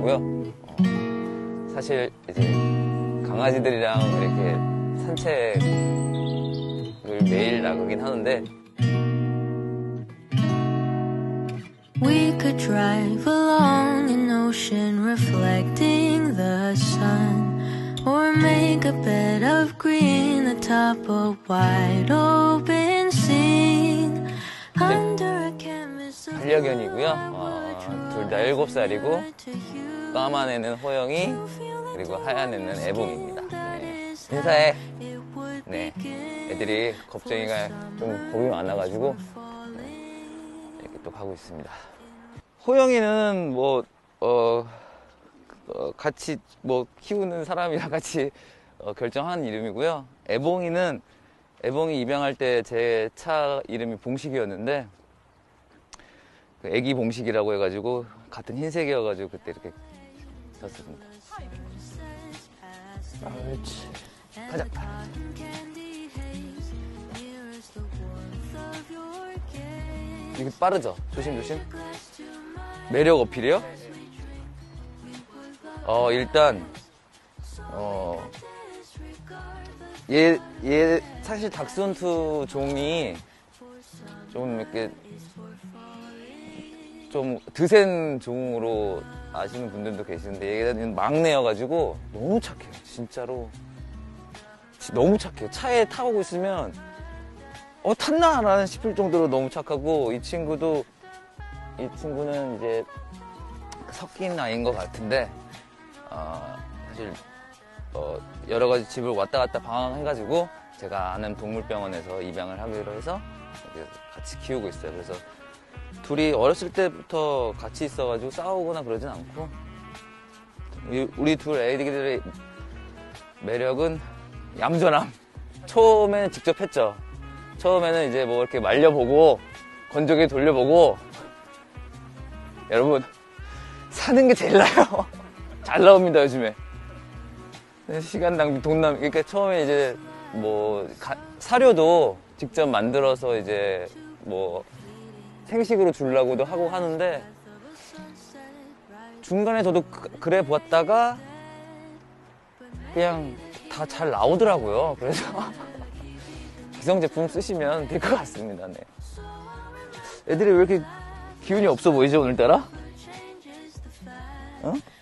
좋아하고요. 사실 이제 강아지들이랑 이렇게 산책을 매일 나가긴 하는데 We could drive along an ocean reflecting the sun, or make a bed of green atop a wide open scene under a canvas of 반려견이고요. 둘 다 7살이고 까만 애는 호영이 그리고 하얀 애는 애봉입니다. 네. 인사해. 네. 애들이 겁쟁이가 좀 겁이 많아가지고 이렇게 또 가고 있습니다. 호영이는 같이 키우는 사람이랑 같이 결정한 이름이고요. 애봉이 입양할 때 제 차 이름이 봉식이었는데 그 애기 봉식이라고 해가지고 같은 흰색이어가지고 그때 이렇게 졌습니다. 그렇지. 가자. 이게 빠르죠? 조심조심. 매력 어필이요? 일단 얘 사실 닥스훈트 종이 좀 이렇게 좀 드센 종으로 아시는 분들도 계시는데 얘는 막내여가지고 너무 착해요. 진짜로 너무 착해요. 차에 타고 있으면 탔나? 라는 싶을 정도로 너무 착하고 이 친구는 이제 섞인 아이인 것 같은데 사실 여러 가지 집을 왔다 갔다 방황해가지고 제가 아는 동물병원에서 입양을 하기로 해서 같이 키우고 있어요. 그래서 둘이 어렸을 때부터 같이 있어가지고 싸우거나 그러진 않고 우리 둘 애기들의 매력은 얌전함. 처음에는 직접 했죠. 처음에는 이제 이렇게 말려보고 건조기 돌려보고 여러분 사는 게 제일 나아요. 잘 나옵니다 요즘에. 시간 낭비, 돈 낭비. 그러니까 처음에 이제 사료도 직접 만들어서 이제 생식으로 주려고도 하고 하는데 중간에 저도 그래 보았다가 그냥 다 잘 나오더라고요. 그래서 기성 제품 쓰시면 될 것 같습니다. 네. 애들이 왜 이렇게 기운이 없어 보이죠 오늘따라? 어?